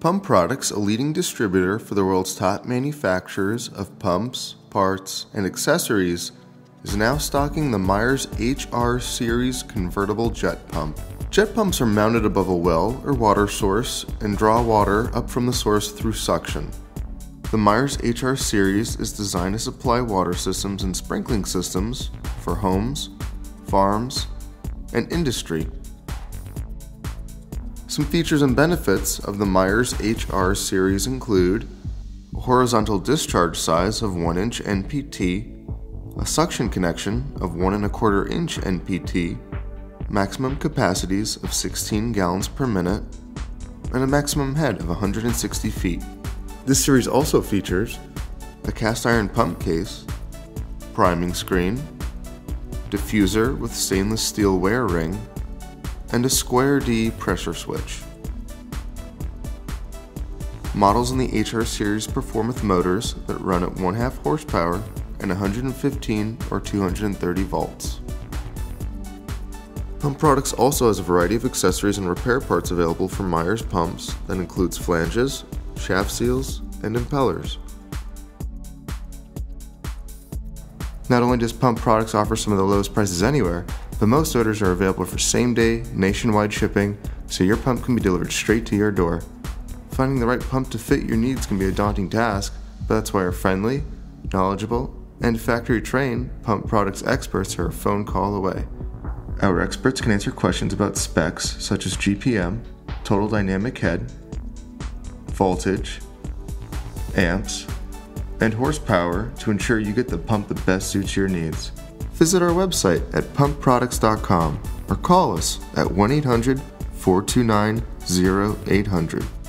Pump Products, a leading distributor for the world's top manufacturers of pumps, parts, and accessories, is now stocking the Myers HR Series convertible jet pump. Jet pumps are mounted above a well or water source and draw water up from the source through suction. The Myers HR Series is designed to supply water systems and sprinkling systems for homes, farms, and industry. Some features and benefits of the Myers HR Series include a horizontal discharge size of 1-inch NPT, a suction connection of 1 1/4 inch NPT, maximum capacities of 16 gallons per minute, and a maximum head of 160 feet. This series also features a cast iron pump case, priming screen, diffuser with stainless steel wear ring, and a square D pressure switch. Models in the HR Series perform with motors that run at 1/2 horsepower and 115 or 230 volts. Pump Products also has a variety of accessories and repair parts available for Myers pumps that includes flanges, shaft seals, and impellers. Not only does Pump Products offer some of the lowest prices anywhere, but most orders are available for same-day, nationwide shipping, so your pump can be delivered straight to your door. Finding the right pump to fit your needs can be a daunting task, but that's why our friendly, knowledgeable, and factory-trained Pump Products experts are a phone call away. Our experts can answer questions about specs such as GPM, total dynamic head, voltage, amps, and horsepower to ensure you get the pump that best suits your needs. Visit our website at pumpproducts.com or call us at 1-800-429-0800.